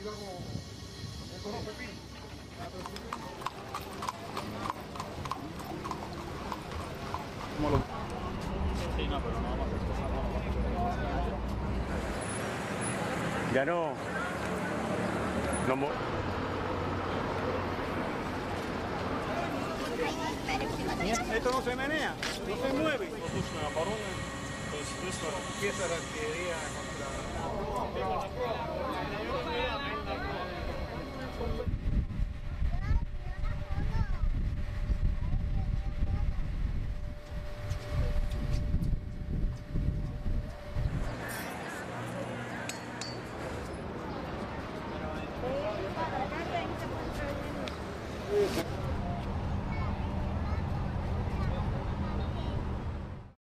¿Cómo lo? Sí, no, pero no vamos a hacer. Ya no. Esto no se menea, no se mueve. Воздушная оборона, то есть смысл. Empieza la artillería contra...